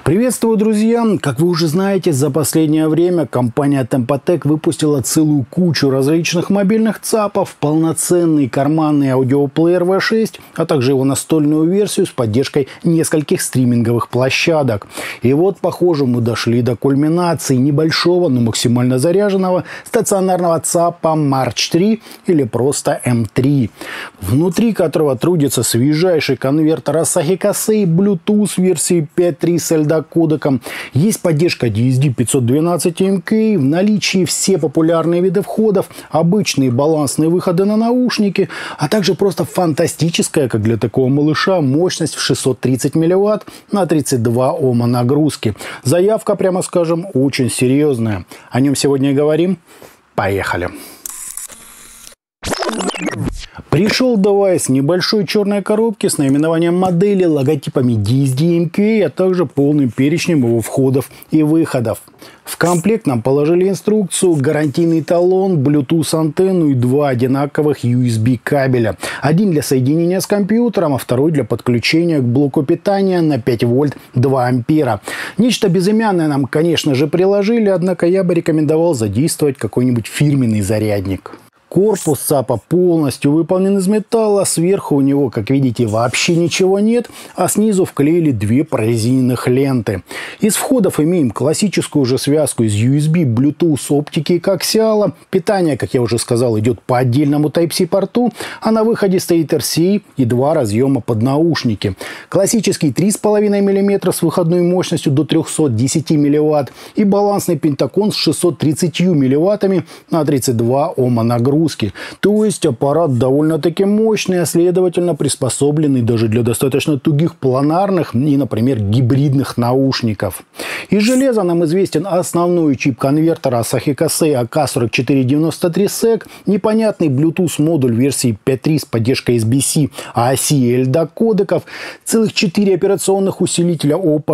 Приветствую, друзья! Как вы уже знаете, за последнее время компания Tempotec выпустила целую кучу различных мобильных ЦАПов, полноценный карманный аудиоплеер V6, а также его настольную версию с поддержкой нескольких стриминговых площадок. И вот, похоже, мы дошли до кульминации небольшого, но максимально заряженного стационарного ЦАПа March 3 или просто M3, внутри которого трудится свежайший конвертер Asahi Kasei Bluetooth версии 5.3 с LDAC кодеком. Есть поддержка DSD 512 MK, в наличии все популярные виды входов, обычные балансные выходы на наушники, а также просто фантастическая, как для такого малыша, мощность в 630 мВт на 32 Ома нагрузки. Заявка, прямо скажем, очень серьезная. О нем сегодня и говорим. Поехали! Пришел девайс в небольшой черной коробке с наименованием модели, логотипами DSD MK, а также полным перечнем его входов и выходов. В комплект нам положили инструкцию, гарантийный талон, Bluetooth антенну и два одинаковых USB кабеля. Один для соединения с компьютером, а второй для подключения к блоку питания на 5 вольт 2 ампера. Нечто безымянное нам, конечно же, приложили, однако я бы рекомендовал задействовать какой-нибудь фирменный зарядник. Корпус ЦАПа полностью выполнен из металла, сверху у него, как видите, вообще ничего нет, а снизу вклеили две прорезиненных ленты. Из входов имеем классическую уже связку из USB, Bluetooth, оптики и коаксиала. Питание, как я уже сказал, идет по отдельному Type-C порту, а на выходе стоит RCA и два разъема под наушники. Классический 3,5 мм с выходной мощностью до 310 мВт и балансный пентакон с 630 мВт на 32 Ома нагрузки. То есть аппарат довольно-таки мощный, а следовательно приспособленный даже для достаточно тугих планарных и, например, гибридных наушников. Из железа нам известен основной чип конвертера Asahi Kasei AK4493SEC, непонятный Bluetooth модуль версии 5.3 с поддержкой SBC, AAC и LDAC кодеков, целых 4 операционных усилителя OPPO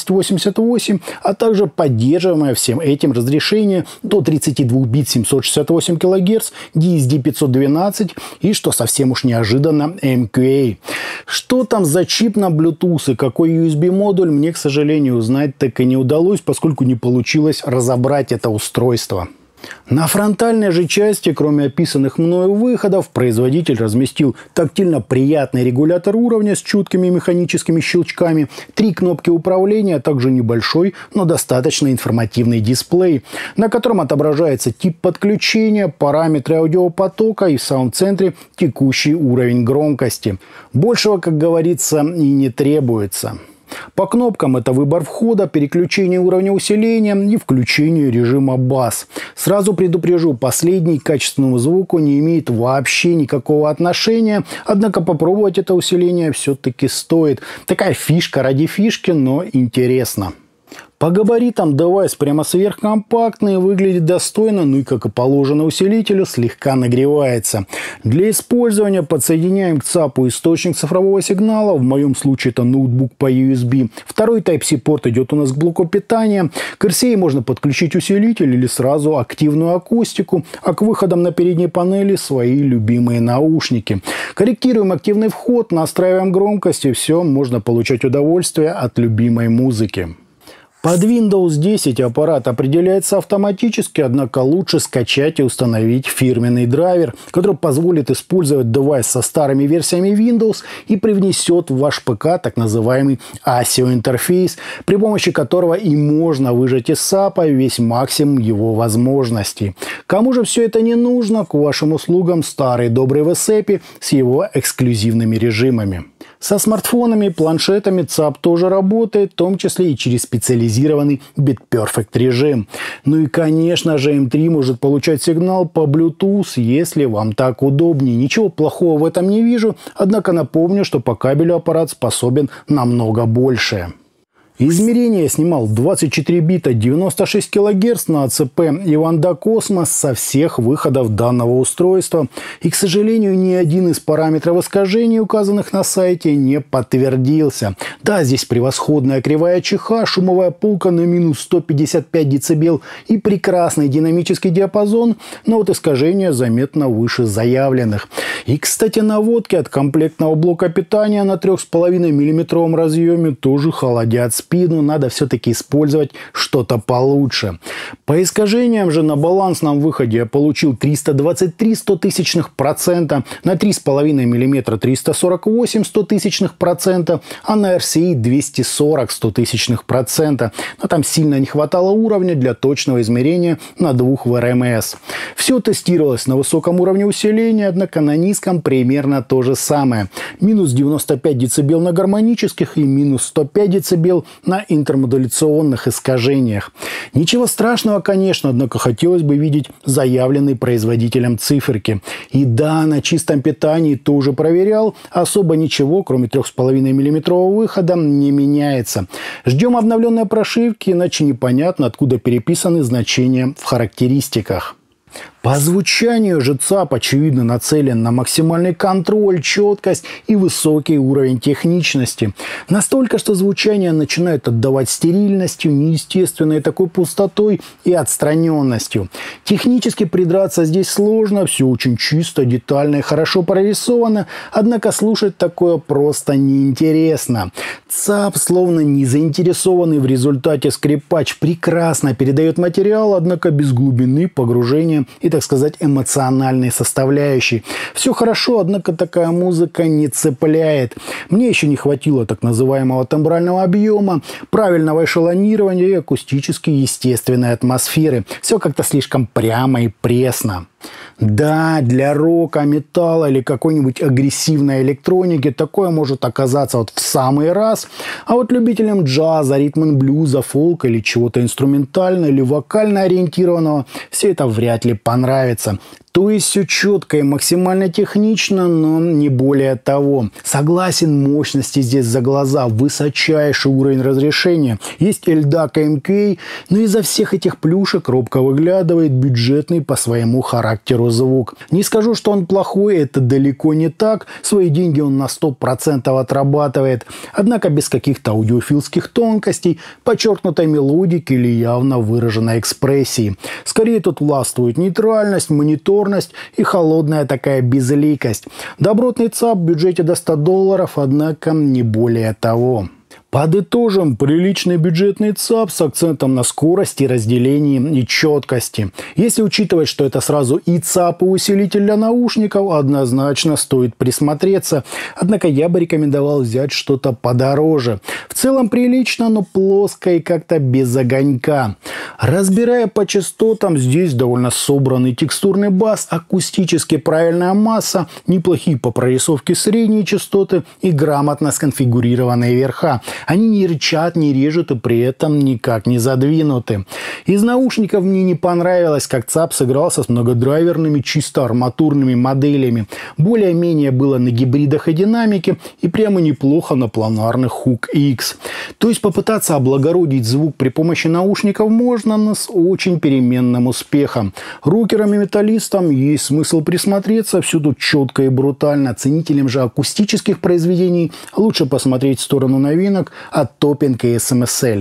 1688, а также поддерживаемое всем этим разрешение до 32 бит 768 кГц, DSD 512 и, что совсем уж неожиданно, MQA. Что там за чип на Bluetooth и какой USB-модуль, мне, к сожалению, узнать так и не удалось, поскольку не получилось разобрать это устройство. На фронтальной же части, кроме описанных мною выходов, производитель разместил тактильно приятный регулятор уровня с чуткими механическими щелчками, 3 кнопки управления, а также небольшой, но достаточно информативный дисплей, на котором отображается тип подключения, параметры аудиопотока и в самом центре текущий уровень громкости. Большего, как говорится, и не требуется. По кнопкам это выбор входа, переключение уровня усиления и включение режима бас. Сразу предупрежу, последний к качественному звуку не имеет вообще никакого отношения, однако попробовать это усиление все-таки стоит. Такая фишка ради фишки, но интересно. По габаритам девайс прямо сверхкомпактный, выглядит достойно, ну и, как и положено усилителю, слегка нагревается. Для использования подсоединяем к ЦАПу источник цифрового сигнала, в моем случае это ноутбук по USB. Второй Type-C порт идет у нас к блоку питания. К RCA можно подключить усилитель или сразу активную акустику, а к выходам на передней панели свои любимые наушники. Корректируем активный вход, настраиваем громкость, и все, можно получать удовольствие от любимой музыки. Под Windows 10 аппарат определяется автоматически, однако лучше скачать и установить фирменный драйвер, который позволит использовать девайс со старыми версиями Windows и привнесет в ваш ПК так называемый ASIO интерфейс, при помощи которого и можно выжать из САПа весь максимум его возможностей. Кому же все это не нужно, к вашим услугам старый добрый VSEPI с его эксклюзивными режимами. Со смартфонами и планшетами ЦАП тоже работает, в том числе и через специализированный BitPerfect режим. Ну и, конечно же, M3 может получать сигнал по Bluetooth, если вам так удобнее. Ничего плохого в этом не вижу, однако напомню, что по кабелю аппарат способен намного большее. Измерения я снимал 24 бита 96 кГц на АЦП Иванда Cosmos со всех выходов данного устройства. И, к сожалению, ни один из параметров искажений, указанных на сайте, не подтвердился. Да, здесь превосходная кривая ЧХ, шумовая полка на минус 155 дБ и прекрасный динамический диапазон, но вот искажения заметно выше заявленных. И, кстати, наводки от комплектного блока питания на 3,5 мм разъеме тоже холодят спину. спину надо все-таки использовать что-то получше. По искажениям же на балансном выходе я получил 323 100-тысячных%, на 3,5 мм 348 100-тысячных%, а на RCA 240 100-тысячных%. Но там сильно не хватало уровня для точного измерения на 2 ВРМС. Все тестировалось на высоком уровне усиления, однако на низком примерно то же самое. Минус 95 дБ на гармонических и минус 105 дБ на интермодуляционных искажениях. Ничего страшного, конечно, однако хотелось бы видеть заявленные производителем циферки. И да, на чистом питании тоже проверял, особо ничего, кроме 3,5 мм выхода, не меняется. Ждем обновленной прошивки, иначе непонятно, откуда переписаны значения в характеристиках. По звучанию же ЦАП, очевидно, нацелен на максимальный контроль, четкость и высокий уровень техничности. Настолько, что звучание начинает отдавать стерильностью, неестественной такой пустотой и отстраненностью. Технически придраться здесь сложно, все очень чисто, детально и хорошо прорисовано, однако слушать такое просто неинтересно. ЦАП, словно не заинтересованный в результате скрипач, прекрасно передает материал, однако без глубины, погружения и, так сказать, эмоциональной составляющей. Все хорошо, однако такая музыка не цепляет. Мне еще не хватило так называемого тембрального объема, правильного эшелонирования и акустически естественной атмосферы. Все как-то слишком прямо и пресно. Да, для рока, металла или какой-нибудь агрессивной электроники такое может оказаться вот в самый раз. А вот любителям джаза, ритм-н-блюза, фолка или чего-то инструментально или вокально ориентированного все это вряд ли понравится. То есть все четко и максимально технично, но не более того. Согласен, мощности здесь за глаза, высочайший уровень разрешения. Есть LDAC MK, но из-за всех этих плюшек робко выглядывает бюджетный по своему характеру звук. Не скажу, что он плохой, это далеко не так. Свои деньги он на 100% отрабатывает. Однако без каких-то аудиофилских тонкостей, подчеркнутой мелодики или явно выраженной экспрессии. Скорее тут властвует нейтральность, монитор и холодная такая безликость. Добротный ЦАП в бюджете до $100, однако не более того. Подытожим, приличный бюджетный ЦАП с акцентом на скорости, разделении и четкости. Если учитывать, что это сразу и ЦАП, и усилитель для наушников, однозначно стоит присмотреться. Однако я бы рекомендовал взять что-то подороже. В целом прилично, но плоско и как-то без огонька. Разбирая по частотам, здесь довольно собранный текстурный бас, акустически правильная масса, неплохие по прорисовке средние частоты и грамотно сконфигурированные верха. Они не рычат, не режут и при этом никак не задвинуты. Из наушников мне не понравилось, как ЦАП сыгрался с многодрайверными чисто арматурными моделями. Более-менее было на гибридах и динамике и прямо неплохо на планарных Hook X. То есть попытаться облагородить звук при помощи наушников можно, но с очень переменным успехом. Рокерам и металлистам есть смысл присмотреться, все тут четко и брутально. Ценителям же акустических произведений лучше посмотреть в сторону новинок от Topping и SMSL.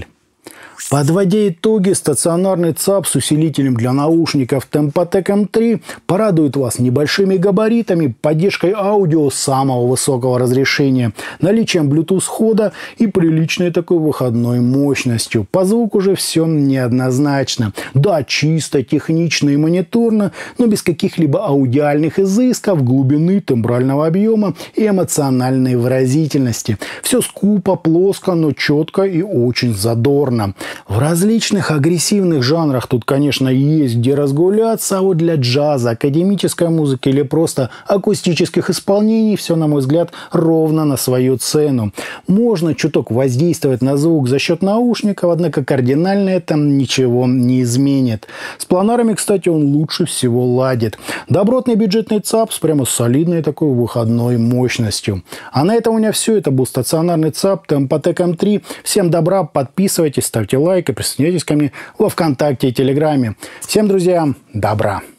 Подводя итоги, стационарный ЦАП с усилителем для наушников Tempotec M3 порадует вас небольшими габаритами, поддержкой аудио самого высокого разрешения, наличием Bluetooth хода и приличной такой выходной мощностью. По звуку же все неоднозначно. Да, чисто, технично и мониторно, но без каких-либо аудиальных изысков, глубины, тембрального объема и эмоциональной выразительности. Все скупо, плоско, но четко и очень задорно. В различных агрессивных жанрах тут, конечно, есть где разгуляться, а вот для джаза, академической музыки или просто акустических исполнений все, на мой взгляд, ровно на свою цену. Можно чуток воздействовать на звук за счет наушников, однако кардинально это ничего не изменит. С планарами, кстати, он лучше всего ладит. Добротный бюджетный ЦАП с прямо солидной такой выходной мощностью. А на этом у меня все. Это был стационарный ЦАП Tempotec M3. Всем добра, подписывайтесь, ставьте лайк и присоединяйтесь ко мне во ВКонтакте и Телеграме. Всем, друзья, добра!